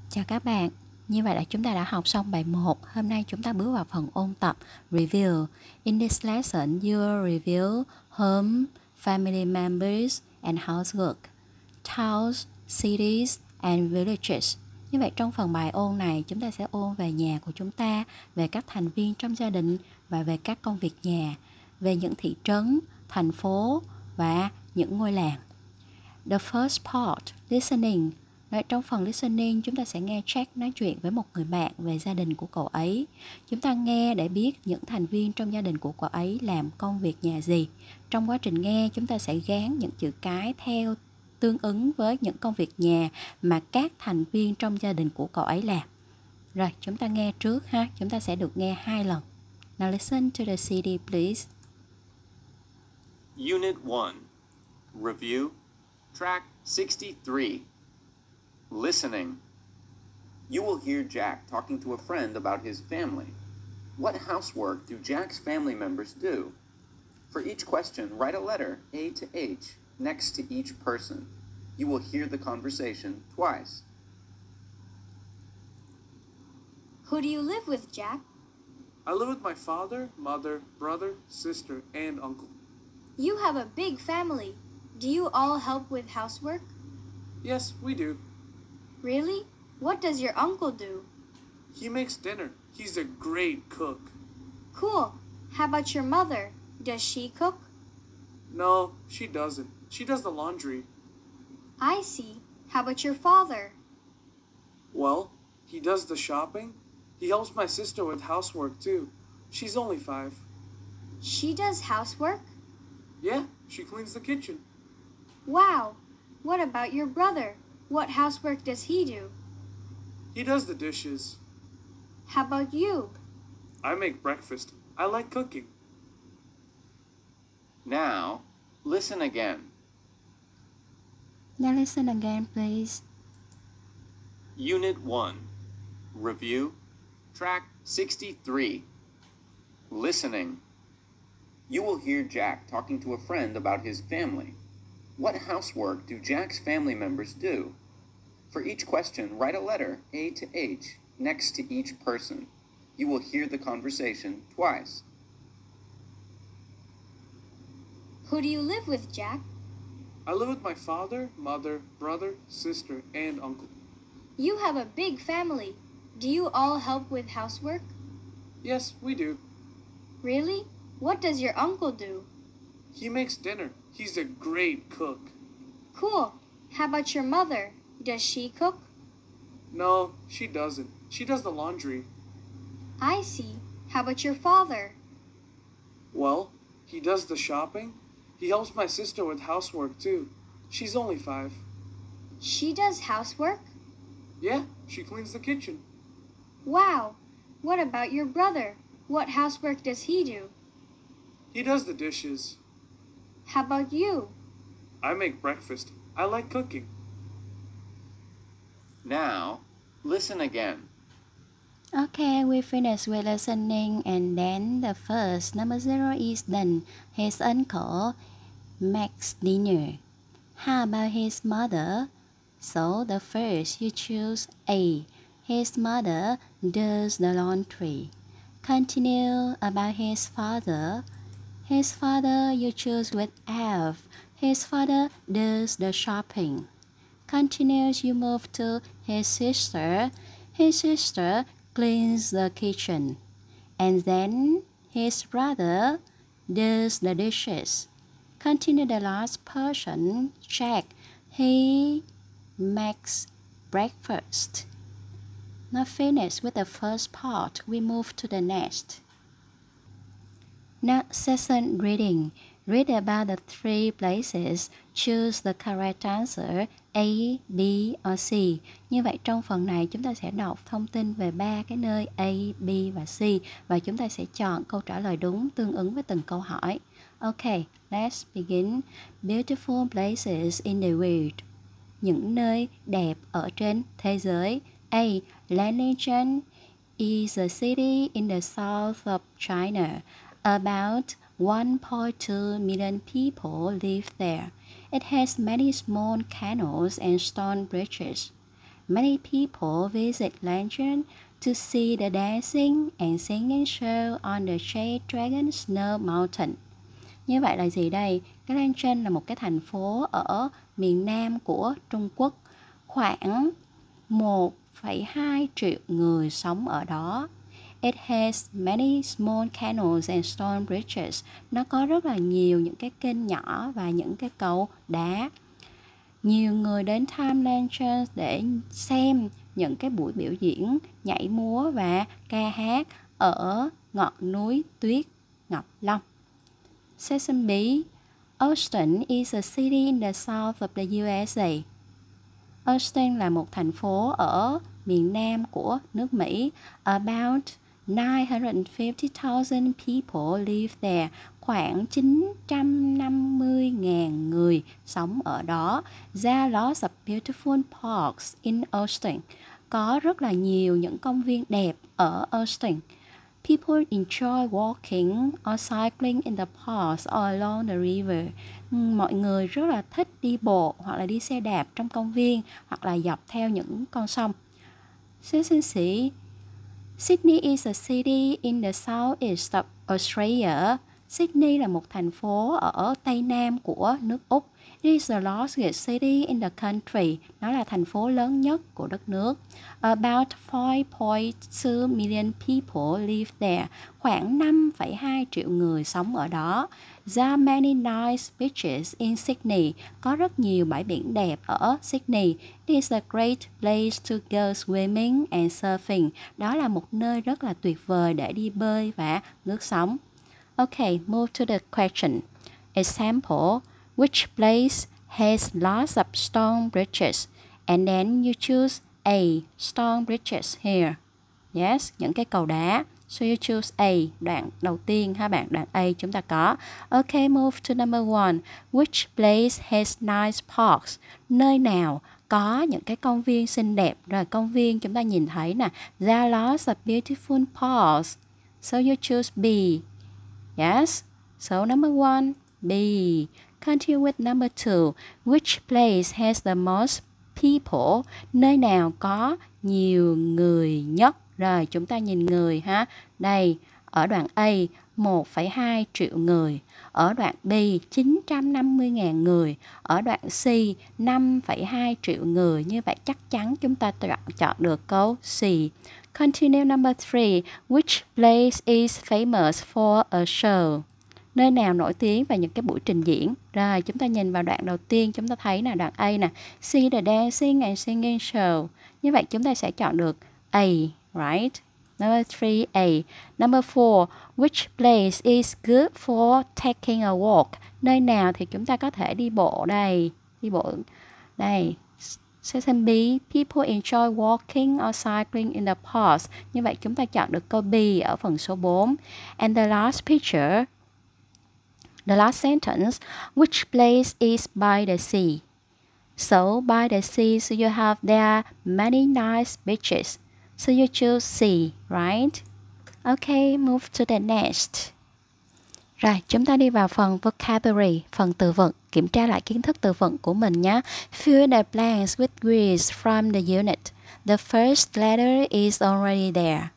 Chào các bạn, như vậy là chúng ta đã học xong bài 1. Hôm nay chúng ta bước vào phần ôn tập Review. In this lesson, you will review home, family members and housework, towns, cities and villages. Như vậy trong phần bài ôn này chúng ta sẽ ôn về nhà của chúng ta, về các thành viên trong gia đình và về các công việc nhà, về những thị trấn, thành phố và những ngôi làng. The first part, listening. Trong phần listening, chúng ta sẽ nghe Jack nói chuyện với một người bạn về gia đình của cậu ấy. Chúng ta nghe để biết những thành viên trong gia đình của cậu ấy làm công việc nhà gì. Trong quá trình nghe, chúng ta sẽ gán những chữ cái theo tương ứng với những công việc nhà mà các thành viên trong gia đình của cậu ấy làm. Rồi, chúng ta nghe trước ha. Chúng ta sẽ được nghe 2 lần. Now listen to the CD, please. Unit 1. Review. Track 63. Listening. You will hear Jack talking to a friend about his family. What housework do Jack's family members do? For each question, write a letter, A to H, next to each person. You will hear the conversation twice. Who do you live with, Jack? I live with my father, mother, brother, sister, and uncle. You have a big family. Do you all help with housework? Yes, we do. Really? What does your uncle do? He makes dinner. He's a great cook. Cool. How about your mother? Does she cook? No, she doesn't. She does the laundry. I see. How about your father? Well, he does the shopping. He helps my sister with housework too. She's only 5. She does housework? Yeah, she cleans the kitchen. Wow. What about your brother? What housework does he do? He does the dishes. How about you? I make breakfast. I like cooking. Now, listen again. Now listen again, please. Unit 1. Review. Track 63. Listening. You will hear Jack talking to a friend about his family. What housework do Jack's family members do? For each question, write a letter, A to H, next to each person. You will hear the conversation twice. Who do you live with, Jack? I live with my father, mother, brother, sister, and uncle. You have a big family. Do you all help with housework? Yes, we do. Really? What does your uncle do? He makes dinner. He's a great cook. Cool. How about your mother? Does she cook? No, she doesn't. She does the laundry. I see. How about your father? Well, he does the shopping. He helps my sister with housework too. She's only 5. She does housework? Yeah, she cleans the kitchen. Wow. What about your brother? What housework does he do? He does the dishes. How about you? I make breakfast. I like cooking. Now, listen again. Okay, we finished with listening, and then the first, number 0 is done. His uncle makes dinner. How about his mother? So the first, you choose A. His mother does the laundry. Continue about his father. His father, you choose with F. His father does the shopping. Continues, you move to his sister. His sister cleans the kitchen. And then his brother does the dishes. Continue the last person, Jack. He makes breakfast. Now finish with the first part. We move to the next. Now session reading. Read about the 3 places. Choose the correct answer A, B or C. Như vậy trong phần này chúng ta sẽ đọc thông tin về 3 cái nơi A, B và C và chúng ta sẽ chọn câu trả lời đúng tương ứng với từng câu hỏi. Okay, let's begin. Beautiful places in the world. Những nơi đẹp ở trên thế giới. A. Liaoning is a city in the south of China. About 1.2 million people live there. It has many small canals and stone bridges. many people visit Lantern to see the dancing and singing show on the Jade Dragon Snow Mountain. Như vậy là gì đây? Cái Lantern là một cái thành phố ở miền Nam của Trung Quốc. Khoảng 1,2 triệu người sống ở đó. It has many small canals and stone bridges. Nó có rất là nhiều những cái kênh nhỏ và những cái cầu đá. Nhiều người đến tham Lantern để xem những cái buổi biểu diễn nhảy múa và ca hát ở ngọn núi tuyết Ngọc Long. Section B. Austin is a city in the south of the USA. Austin là một thành phố ở miền Nam của nước Mỹ. About 950,000 people live there. Khoảng 950.000 người sống ở đó. There are lots of beautiful parks in Austin. Có rất là nhiều những công viên đẹp ở Austin. People enjoy walking or cycling in the parks or along the river. Mọi người rất là thích đi bộ hoặc là đi xe đạp trong công viên hoặc là dọc theo những con sông. Section C. Sydney is a city in the southeast of Australia. Sydney là một thành phố ở Tây Nam của nước Úc. It is the largest city in the country. Nó là thành phố lớn nhất của đất nước. About 5.2 million people live there. Khoảng 5,2 triệu người sống ở đó. There are many nice beaches in Sydney. Có rất nhiều bãi biển đẹp ở Sydney. It is a great place to go swimming and surfing. Đó là một nơi rất là tuyệt vời để đi bơi và lướt sóng. Okay, move to the question. Example. Which place has lots of stone bridges? And then you choose A. Stone bridges here. Yes, những cái cầu đá. So you choose A. Đoạn đầu tiên ha bạn. Đoạn A chúng ta có. Okay, move to number 1. Which place has nice parks? Nơi nào có những cái công viên xinh đẹp? Rồi công viên chúng ta nhìn thấy nè. There are lots of beautiful parks. So you choose B. Yes. So number 1, B. Continue with number 2. Which place has the most people? Nơi nào có nhiều người nhất? Rồi chúng ta nhìn người ha. Đây, ở đoạn A 1,2 triệu người. Ở đoạn B 950.000 người. Ở đoạn C 5,2 triệu người. Như vậy chắc chắn chúng ta chọn được câu C. Continue number 3. Which place is famous for a show? Nơi nào nổi tiếng về những cái buổi trình diễn? Rồi chúng ta nhìn vào đoạn đầu tiên, chúng ta thấy là đoạn A nè. See the dancing and singing show. Như vậy chúng ta sẽ chọn được A, right? Number 3, A. Number 4, which place is good for taking a walk? Nơi nào thì chúng ta có thể đi bộ đây? Đi bộ đây. Section B, people enjoy walking or cycling in the parks. Như vậy chúng ta chọn được câu B ở phần số 4. And the last picture, the last sentence, which place is by the sea? So by the sea, so you have there many nice beaches. So you choose C, right? Okay, move to the next. Rồi, chúng ta đi vào phần vocabulary, phần từ vựng, kiểm tra lại kiến thức từ vựng của mình nhé. Fill the blanks with words from the unit. The first letter is already there.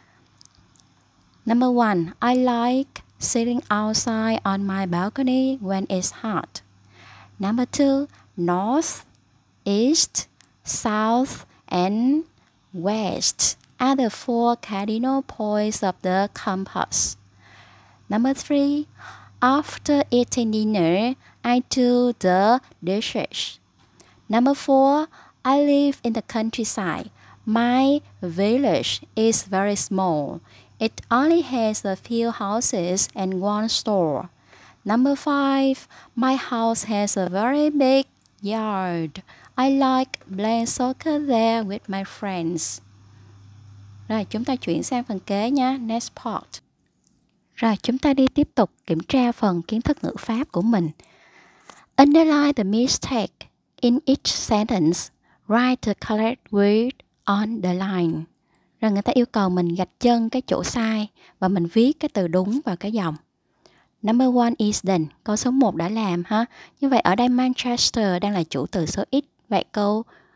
Number 1, I like sitting outside on my balcony when it's hot. Number 2, north, east, south, and west are the 4 cardinal points of the compass. Number 3, after eating dinner, I do the dishes. Number 4, I live in the countryside. My village is very small. It only has a few houses and one store. Number 5, my house has a very big yard. I like playing soccer there with my friends. Rồi, chúng ta chuyển sang phần kế nhé. Next part. Rồi, chúng ta đi tiếp tục kiểm tra phần kiến thức ngữ pháp của mình. Underline the mistake in each sentence. Write the correct word on the line. Rồi người ta yêu cầu mình gạch chân cái chỗ sai và mình viết cái từ đúng vào cái dòng. Number 1 is done. Câu số 1 đã làm ha. Như vậy ở đây Manchester đang là chủ từ số X. Vậy câu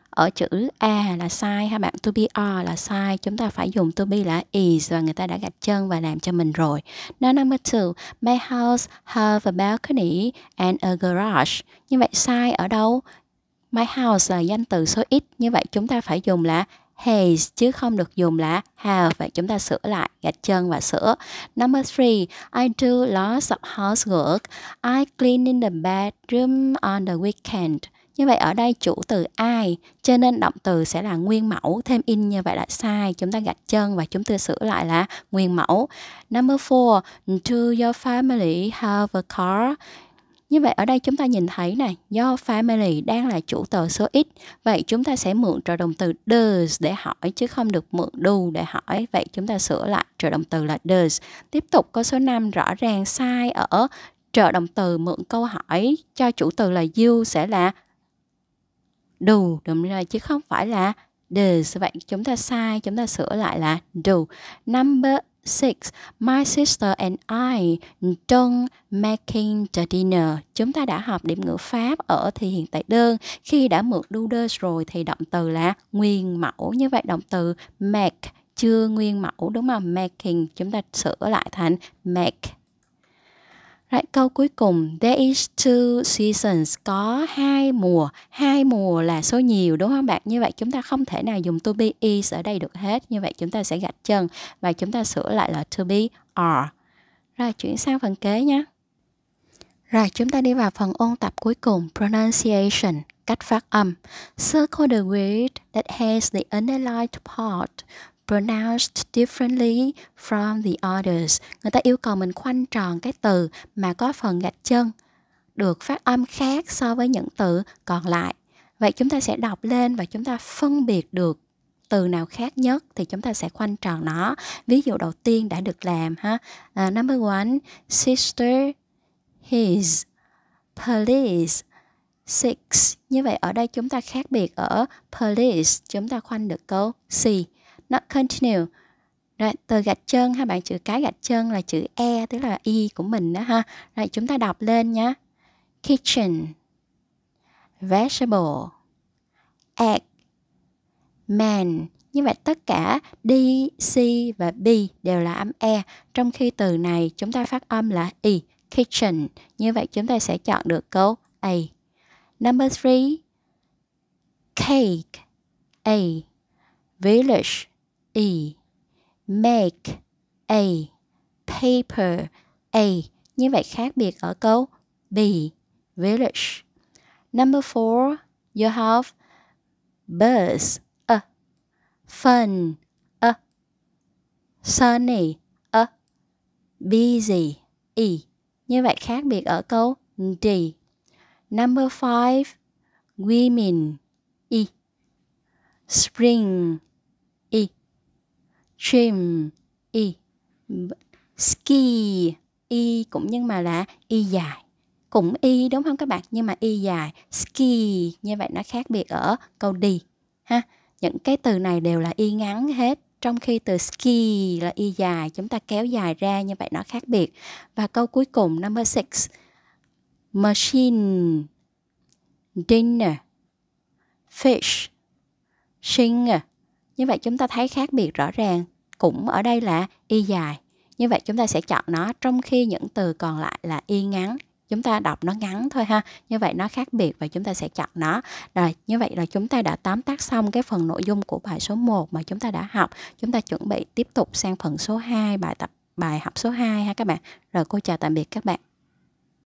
ở chữ A là sai ha bạn, to be are là sai, chúng ta phải dùng to be là is và người ta đã gạch chân và làm cho mình rồi. Now number 2, my house have a balcony and a garage. Như vậy sai ở đâu? My house là danh từ số ít, như vậy chúng ta phải dùng là has chứ không được dùng là have. Vậy chúng ta sửa lại, gạch chân và sửa. Number 3, I do lots of housework. I clean in the bedroom on the weekend. Như vậy ở đây chủ từ I, cho nên động từ sẽ là nguyên mẫu, thêm in như vậy là sai. Chúng ta gạch chân và chúng ta sửa lại là nguyên mẫu. Number 4, do your family have a car? Như vậy ở đây chúng ta nhìn thấy này, do family đang là chủ từ số ít. Vậy chúng ta sẽ mượn trợ động từ does để hỏi chứ không được mượn do để hỏi. Vậy chúng ta sửa lại trợ động từ là does. Tiếp tục có số 5 rõ ràng sai ở trợ động từ mượn câu hỏi cho chủ từ là you sẽ là do, đúng rồi, chứ không phải là does. Vậy chúng ta sai, chúng ta sửa lại là do. Number 6, my sister and I don't making the dinner. Chúng ta đã học điểm ngữ pháp ở thì hiện tại đơn. Khi đã mượn do does rồi thì động từ là nguyên mẫu. Như vậy động từ make chưa nguyên mẫu, đúng không? Making chúng ta sửa lại thành make. Right, câu cuối cùng, there is 2 seasons, có 2 mùa. 2 mùa là số nhiều, đúng không bạn? Như vậy chúng ta không thể nào dùng to be is ở đây được hết. Như vậy chúng ta sẽ gạch chân và chúng ta sửa lại là to be are. Rồi chuyển sang phần kế nhé. Rồi chúng ta đi vào phần ôn tập cuối cùng, pronunciation, cách phát âm. Circle the word that has the underlined part pronounced differently from the others. Người ta yêu cầu mình khoanh tròn cái từ mà có phần gạch chân được phát âm khác so với những từ còn lại. Vậy chúng ta sẽ đọc lên và chúng ta phân biệt được từ nào khác nhất thì chúng ta sẽ khoanh tròn nó. Ví dụ đầu tiên đã được làm ha. Number 1, sister, his, police, six. Như vậy ở đây chúng ta khác biệt ở police, chúng ta khoanh được câu C. Not continue. Rồi, từ gạch chân ha bạn, chữ cái gạch chân là chữ E, tức là Y của mình đó ha. Rồi chúng ta đọc lên nhé. Kitchen, vegetable, egg, man. Như vậy tất cả D, C và B đều là âm E. Trong khi từ này chúng ta phát âm là Y, kitchen. Như vậy chúng ta sẽ chọn được câu A. Number 3, cake, A, village, E, make, A, paper, A. Như vậy khác biệt ở câu B, village. Number 4, you have bus, A, fun, A, sunny, A, busy, E. Như vậy khác biệt ở câu D. Number 5, women, E, spring, E, trim, E, ski, Y cũng nhưng mà là Y dài. Cũng Y đúng không các bạn? Nhưng mà Y dài. Ski, như vậy nó khác biệt ở câu D ha. Những cái từ này đều là Y ngắn hết. Trong khi từ ski là Y dài, chúng ta kéo dài ra, như vậy nó khác biệt. Và câu cuối cùng, number 6, machine, dinner, fish, singer. Như vậy chúng ta thấy khác biệt rõ ràng. Cũng ở đây là Y dài. Như vậy chúng ta sẽ chọn nó, trong khi những từ còn lại là Y ngắn. Chúng ta đọc nó ngắn thôi ha. Như vậy nó khác biệt và chúng ta sẽ chọn nó. Rồi, như vậy là chúng ta đã tóm tắt xong cái phần nội dung của bài số 1 mà chúng ta đã học. Chúng ta chuẩn bị tiếp tục sang phần số 2, bài học số 2 ha các bạn. Rồi cô chào tạm biệt các bạn.